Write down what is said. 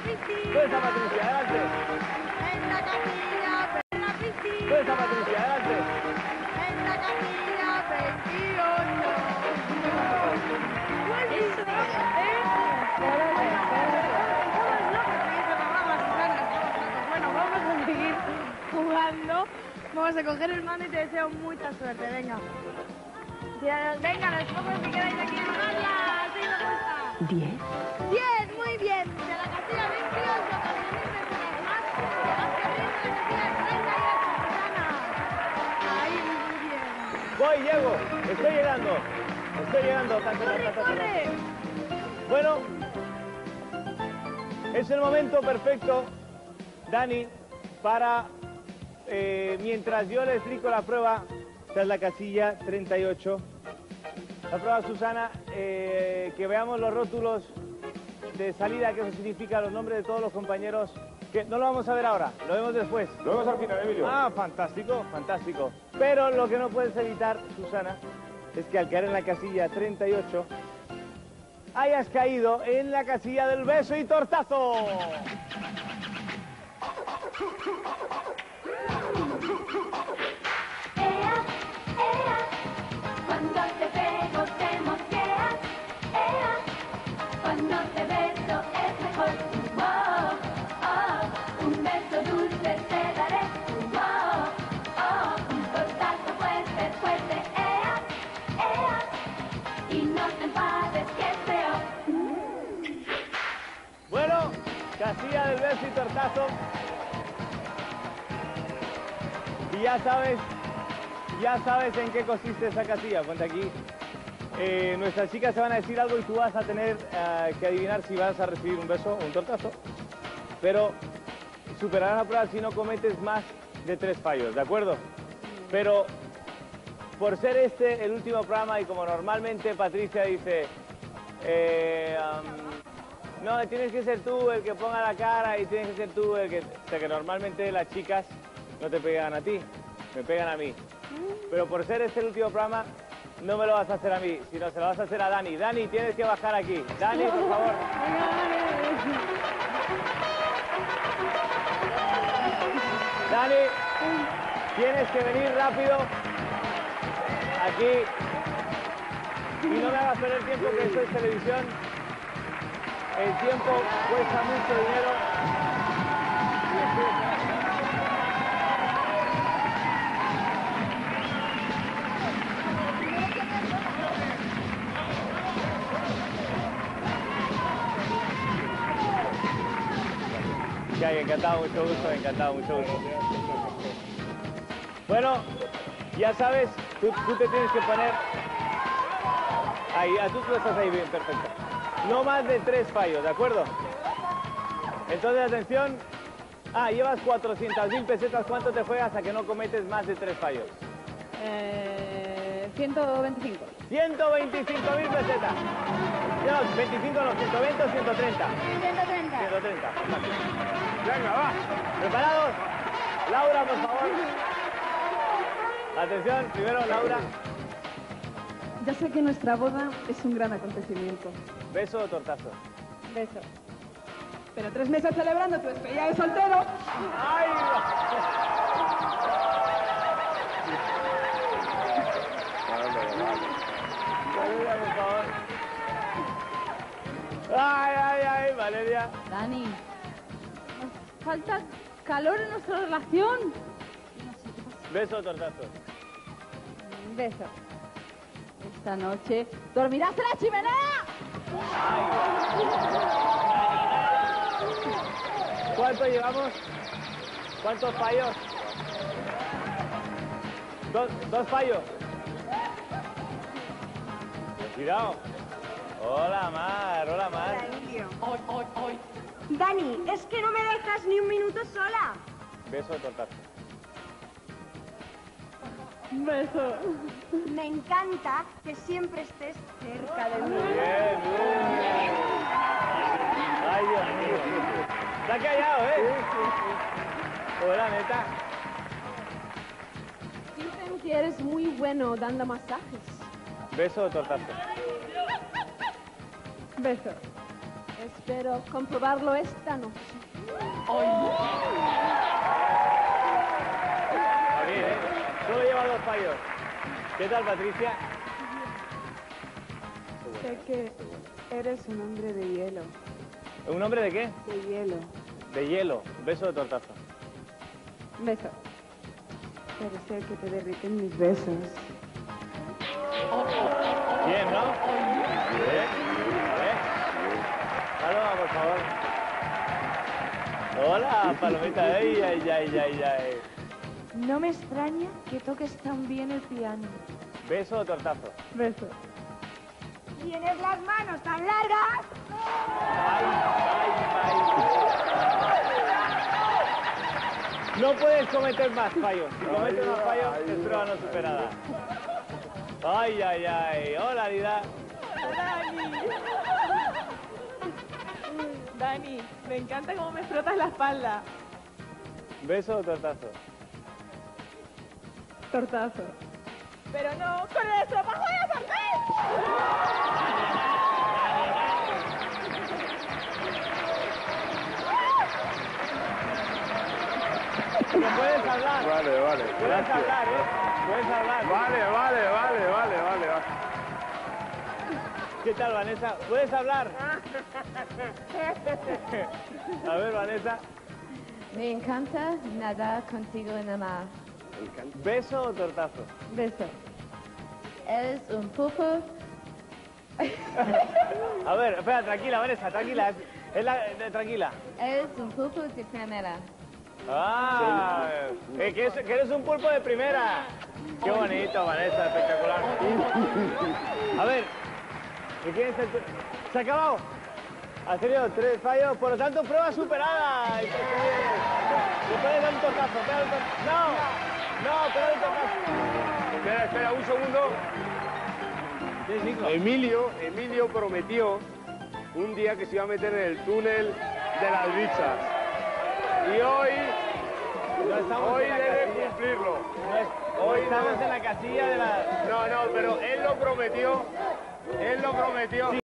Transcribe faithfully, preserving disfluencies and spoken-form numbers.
piscina. ¿Dónde está Patricia? Adelante. En la casilla, en la piscina. ¿Dónde está Patricia? Adelante. En la casilla veintiocho. Buenísimo, Bueno, vamos a seguir jugando. Vamos a coger el mando y te deseo mucha suerte. Venga. Venga, los pocos que quedáis aquí en Uganda. ¿Sí me gusta? Diez. Diez, muy bien. De la casilla veintiocho, con mil personas más. Llegaste a abrir de la casilla treinta y ocho, Susana. Ahí, muy bien. Voy, llego. Estoy llegando. Estoy llegando. Ta, ta, ta, ¡Corre, ta, ta, ta. corre! Bueno, es el momento perfecto, Dani, para, eh, mientras yo le explico la prueba, esta es la casilla treinta y ocho. La prueba, Susana, eh, que veamos los rótulos de salida, que eso significa los nombres de todos los compañeros. Que no lo vamos a ver ahora, lo vemos después. Lo vemos al final, Emilio. Ah, fantástico, fantástico. Pero lo que no puedes evitar, Susana, es que al caer en la casilla treinta y ocho, hayas caído en la casilla del beso y tortazo. Ea, ea, cuando te pego te mosqueas. Ea, cuando te beso es mejor. Oh, oh, un beso dulce te daré. Oh, oh, un tortazo fuerte, fuerte. Ea, ea, y no te enfades que es feo. Bueno, casilla del beso y tortazo. Y ya sabes, ya sabes en qué consiste esa casilla. Ponte aquí. Eh, nuestras chicas te van a decir algo y tú vas a tener eh, que adivinar si vas a recibir un beso o un tortazo. Pero superarás la prueba si no cometes más de tres fallos, ¿de acuerdo? Pero por ser este el último programa y como normalmente Patricia dice, eh, um, no, tienes que ser tú el que ponga la cara y tienes que ser tú el que... O sea, que normalmente las chicas no te pegan a ti, me pegan a mí. Pero por ser este el último programa, no me lo vas a hacer a mí, sino se lo vas a hacer a Dani. Dani, tienes que bajar aquí. Dani, por favor. Dani, tienes que venir rápido aquí. Y no me hagas perder tiempo, que esto es televisión. El tiempo cuesta mucho dinero. Ya, encantado, mucho gusto, encantado, mucho gusto. Bueno, ya sabes, tú, tú te tienes que poner... Ahí, a tú, tú estás ahí bien, perfecto. No más de tres fallos, ¿de acuerdo? Entonces, atención. Ah, llevas cuatrocientas mil pesetas. ¿Cuánto te juegas a que no cometes más de tres fallos? Eh, ciento veinticinco. ciento veinticinco mil pesetas. No, veinticinco no, ciento veinte o ciento treinta. ciento treinta. ciento treinta. Venga, va. ¿Preparados? Laura, por favor. Atención, primero Laura. Ya sé que nuestra boda es un gran acontecimiento. ¿Beso o tortazo? Beso. Pero tres meses celebrando tu despedida de soltero. ¡Ay! Valeria, por favor. ¡Ay, ay, ay, Valeria! Dani, nos falta calor en nuestra relación. ¿Beso o tortazo? Beso. Esta noche dormirás en la chimenea. ¿Cuánto llevamos? ¿Cuántos fallos? Dos, dos fallos. Cuidado. Hola, Mar, hola, Mar. Hoy, hoy, hoy. Dani, es que no me dejas ni un minuto sola. ¿Beso o tortazo? Beso. Me encanta que siempre estés cerca de mí. Bien, bien. Ay, Dios mío. Está callado, ¿eh? Hola, neta. Dicen que eres muy bueno dando masajes. ¿Beso o tortazo? Beso. Espero comprobarlo esta noche. Está bien, ¿eh? Solo lleva dos fallos. ¿Qué tal, Patricia? Sé que eres un hombre de hielo, ¿Un hombre de qué? de hielo, De hielo. Beso de tortazo. Beso. pero sé que te derriten mis besos. Bien, ¿no? Bien. Bien. Paloma, por favor. Hola, Palomita. Ay, ay, ay, ay, ay. No me extraña que toques tan bien el piano. Beso o tortazo. Beso. ¿Tienes las manos tan largas? Ay, ay, ay. No puedes cometer más fallos. Si cometes más fallos, es prueba no superada. Ay, ay, ay. Hola, Lida. Dani. Dani, me encanta cómo me frotas la espalda. ¿Beso o tortazo? Tortazo. Pero no con el estropajo de la sartén. Pero puedes hablar. Vale, vale. Puedes hablar, ¿eh? Puedes hablar. Vale, vale, vale, vale, vale, vale. ¿Qué tal, Vanessa? ¿Puedes hablar? A ver, Vanessa. Me encanta nadar contigo en el mar. ¿Beso o tortazo? Beso. Eres un pulpo. A ver, espera, tranquila, Vanessa, tranquila. Es, es la, eh, tranquila. Eres un pulpo de primera. Ah, eh, que, es- que eres un pulpo de primera. Qué bonito, Vanessa, espectacular. A ver, ¿y quién es el tu- ¿Se ha acabado? Ha tenido tres fallos, por lo tanto, prueba superada. Le puedes dar un tortazo, pega un tortazo. No, no, pega un tortazo. Espera, espera, un segundo. Emilio, Emilio prometió un día que se iba a meter en el túnel de las bichas. Y hoy, No estamos hoy en la debe casilla. cumplirlo. No es- hoy estamos en la casilla de la... No, no, pero él lo prometió. Él lo prometió.